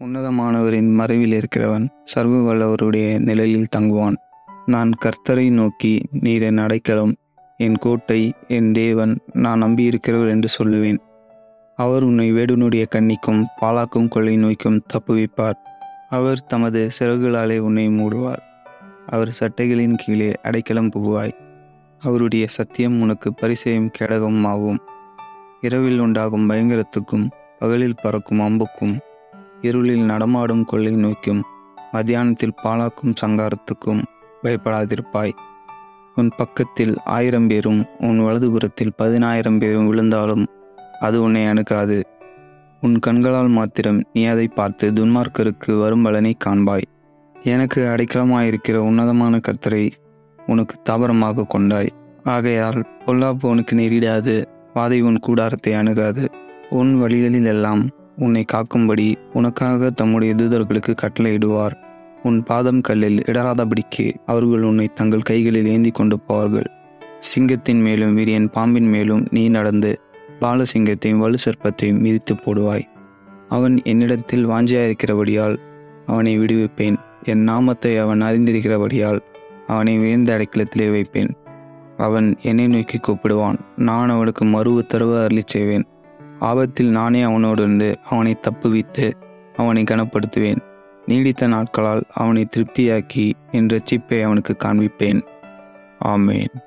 உன்னதமானவரின் மறைவில் இருக்கிறவன் சர்வ வல்லவருடைய நிழலில் தங்குவான். நான் கர்த்தரை நோக்கி, நீர் என் அடைக்கலம், என் கோட்டை, என் தேவன், நான் நம்பியிருக்கிறவர் என்று சொல்லுவேன். அவர் உன்னை வேடனுடைய கண்ணிக்கும் பாழாக்கும் கொள்ளை நோய்க்கும் தப்புவிப்பார். அவர் தமது சிறகுகளாலே உன்னை மூடுவார். அவர் சட்டைகளின் கீழே அடைக்கலம் புகுவாய். அவருடைய சத்தியம் உனக்கு பரிசையும் கேடகமும் ஆகும். இரவில் உண்டாகும் பயங்கரத்துக்கும் பகலில் பறக்கும் அம்புக்கும் இருளில் நடமாடும் கொள்ளை நோய்க்கும் மத்தியானத்தில் பாழாக்கும் சங்காரத்துக்கும் பயப்படாதிருப்பாய். உன் பக்கத்தில் 1000 பேரும் உன் வலதுபுறத்தில் 10,000 பேரும் விழுந்தாலும் அது உன்னை அணுகாது. உன் கண்களால் மாத்திரம் நீ அதை பார்த்து துன்மார்க்கருக்கு வரும் பலனை காண்பாய். எனக்கு அடைக்கலமாயிருக்கிற உன்னதமான கர்த்தரை உனக்கு தாபரமாக கொண்டாய். ஆகையால் பொல்லாப்பு உனக்கு நேரிடாது, வாதை உன் கூடாரத்தை அணுகாது. உன் வழிகளில் எல்லாம் உன்னை காக்கும்படி உனக்காக தம்முடைய தூதர்களுக்கு கட்டளையிடுவார். உன் பாதம் கல்லில் இடராதபடிக்கு அவர்கள் உன்னை தங்கள் கைகளில் ஏந்தி கொண்டு போவார்கள். சிங்கத்தின் மேலும் விரியன் பாம்பின் மேலும் நீ நடந்து பாலசிங்கத்தையும் வலு சர்ப்பத்தையும் மிதித்து போடுவாய். அவன் என்னிடத்தில் வாஞ்சியாயிருக்கிறபடியால் அவனை விடுவிப்பேன். என் நாமத்தை அவன் அறிந்திருக்கிறபடியால் அவனை உயர்ந்த அடைக்கலத்திலே வைப்பேன். அவன் என்னை நோக்கி கூப்பிடுவான், நான் அவனுக்கு மறு உத்தரவு அருளி செய்வேன். ஆபத்தில் நானே அவனோடு இருந்து அவனை தப்புவித்து அவனை கனப்படுத்துவேன். நீடித்த நாட்களால் அவனை திருப்தியாக்கி என் இரட்சிப்பை அவனுக்கு காண்பிப்பேன். ஆமேன்.